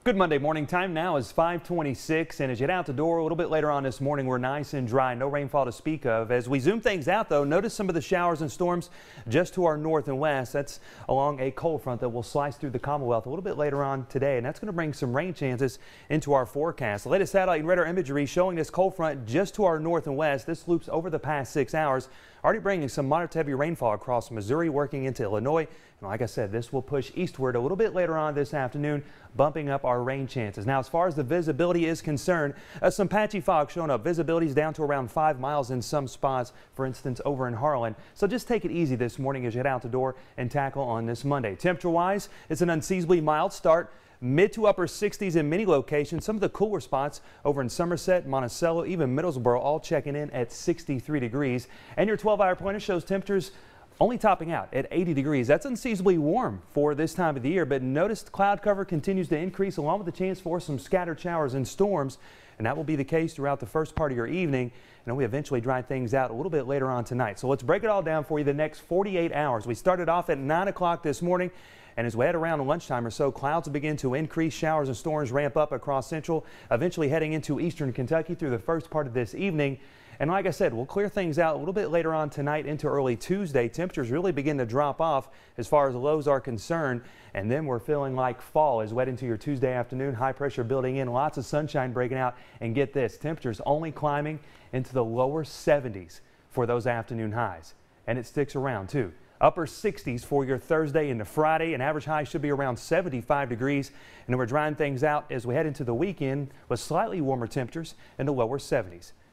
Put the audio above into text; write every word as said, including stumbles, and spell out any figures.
Good Monday morning. Time now is five twenty-six, and as you head out the door a little bit later on this morning, we're nice and dry. No rainfall to speak of. As we zoom things out, though, notice some of the showers and storms just to our north and west. That's along a cold front that will slice through the Commonwealth a little bit later on today, and that's going to bring some rain chances into our forecast. The latest satellite and radar imagery showing this cold front just to our north and west. This loops over the past six hours, already bringing some moderate to heavy rainfall across Missouri, working into Illinois. And like I said, this will push eastward a little bit later on this afternoon, bumping up our rain chances. Now, as far as the visibility is concerned, uh, some patchy fog showing up. Visibility is down to around five miles in some spots, for instance, over in Harlan. So just take it easy this morning as you head out the door and tackle on this Monday. Temperature-wise, it's an unseasonably mild start. Mid to upper sixties in many locations. Some of the cooler spots over in Somerset, Monticello, even Middlesboro, all checking in at sixty-three degrees. And your twelve hour pointer shows temperatures only topping out at eighty degrees. That's unseasonably warm for this time of the year, but notice cloud cover continues to increase along with the chance for some scattered showers and storms, and that will be the case throughout the first part of your evening. And we eventually dry things out a little bit later on tonight. So let's break it all down for you the next forty-eight hours. We started off at nine o'clock this morning. And as we head around lunchtime or so, clouds will begin to increase. Showers and storms ramp up across central, eventually heading into eastern Kentucky through the first part of this evening. And like I said, we'll clear things out a little bit later on tonight into early Tuesday. Temperatures really begin to drop off as far as lows are concerned. And then we're feeling like fall as we head into your Tuesday afternoon. High pressure building in, lots of sunshine breaking out. And get this, temperatures only climbing into the lower seventies for those afternoon highs. And it sticks around too. Upper sixties for your Thursday into Friday. An average high should be around seventy-five degrees. And then we're drying things out as we head into the weekend with slightly warmer temperatures in the lower seventies.